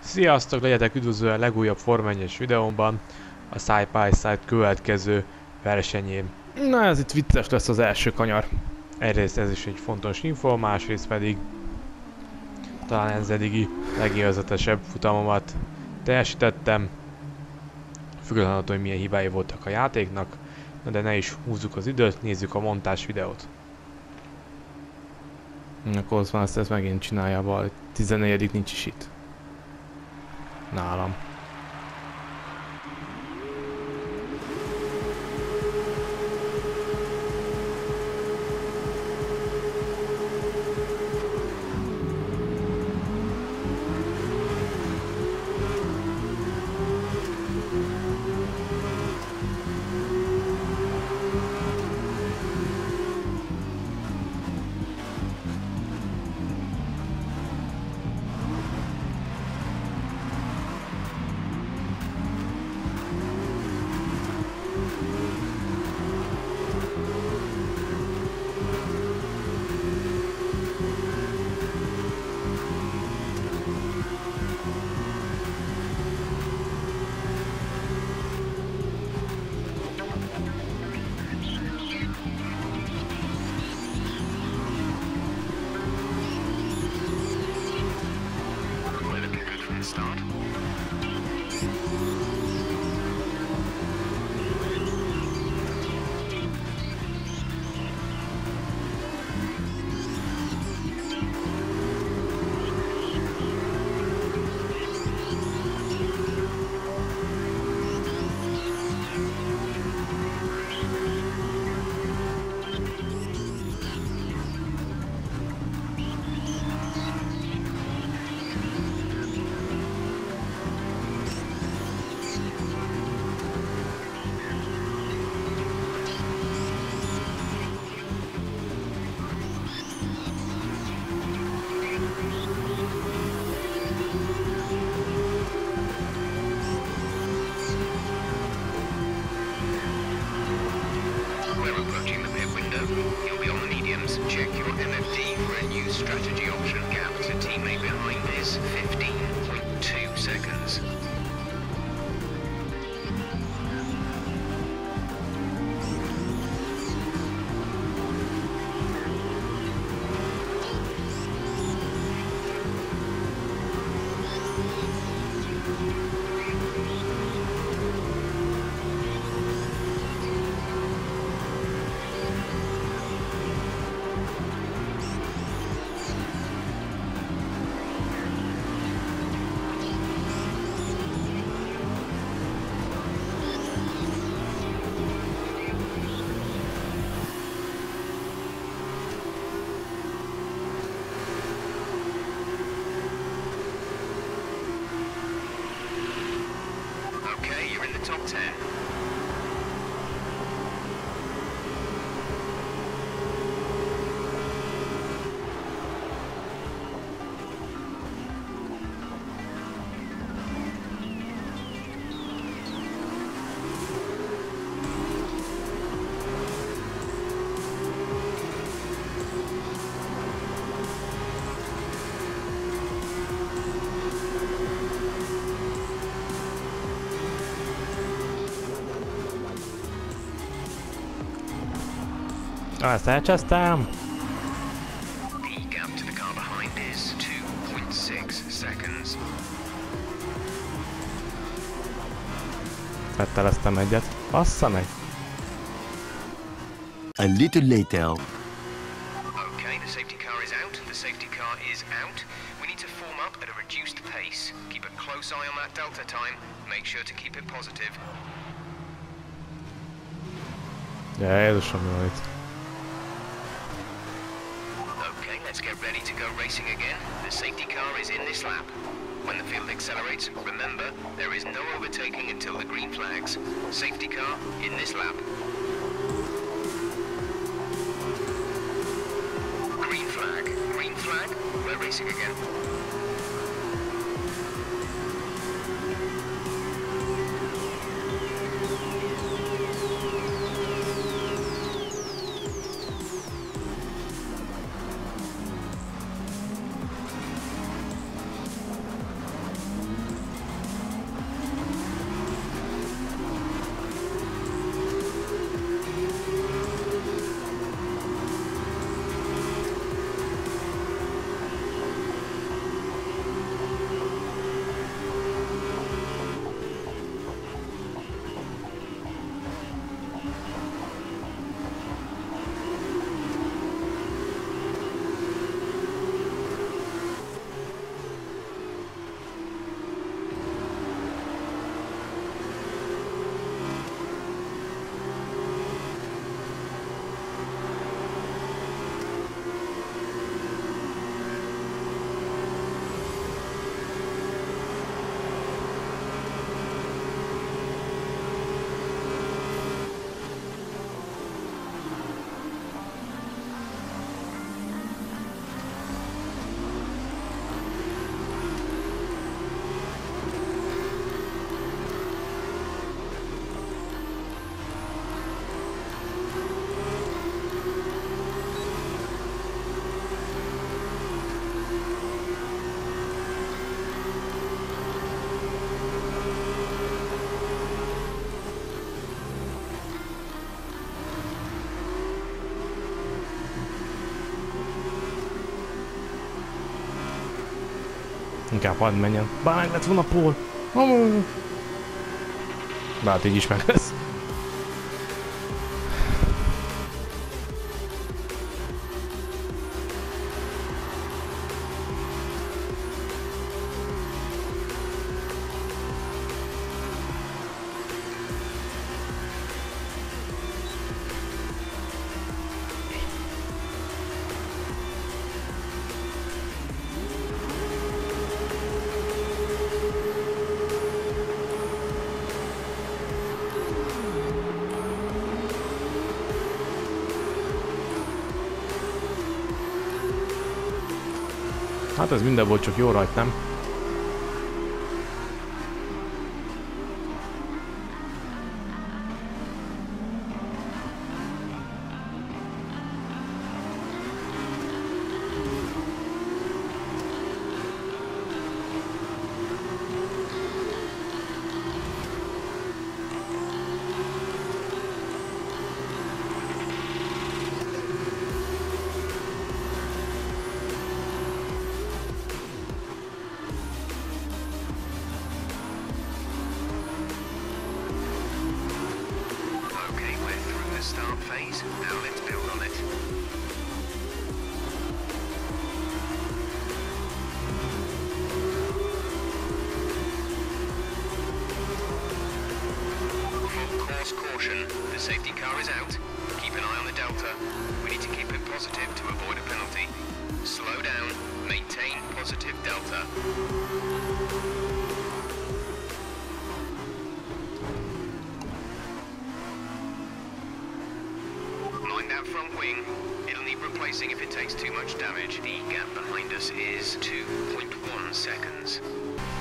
Sziasztok, legyetek üdvözlő a legújabb Forma 1-es videómban, a Side by Side következő versenyén. Na, ez itt vicces lesz az első kanyar. Egyrészt ez is egy fontos info, másrészt pedig talán ez eddigi legélvezetesebb futamomat teljesítettem. Függetlenül attól, hogy milyen hibái voltak a játéknak, de ne is húzzuk az időt, nézzük a montás videót. Akkor az van, ezt megint csinálja, a 14. nincs is itt. Nálam. Start. You'll be on the mediums. Check your MFD for a new strategy option. Gap to teammate behind is 15.2 seconds. Okay, you're in the top 10. Ezt elcsesztem. The gap to the car behind is 2.6 seconds. Fetteleztem egyet. Bassza meg. A little later. Okay, the safety car is out. The safety car is out. We need to form up at a reduced pace. Keep a close eye on that delta time. Make sure to keep it positive. Jézusom, jó itt. Okay, let's get ready to go racing again. The safety car is in this lap. When the field accelerates, remember, there is no overtaking until the green flags. Safety car in this lap. Green flag, we're racing again. Inkább hadd menjen. Bár meg lett volna Paul. Bár így is meg lesz. Hát ez minden volt, csak jó rajt, nem? Okay, we're through the start phase. Now let's build on it. Full course caution. The safety car is out. Keep an eye on the delta. We need to keep it positive to avoid a penalty. Slow down. Maintain positive delta. Mind that front wing. It'll need replacing if it takes too much damage. The gap behind us is 2.1 seconds.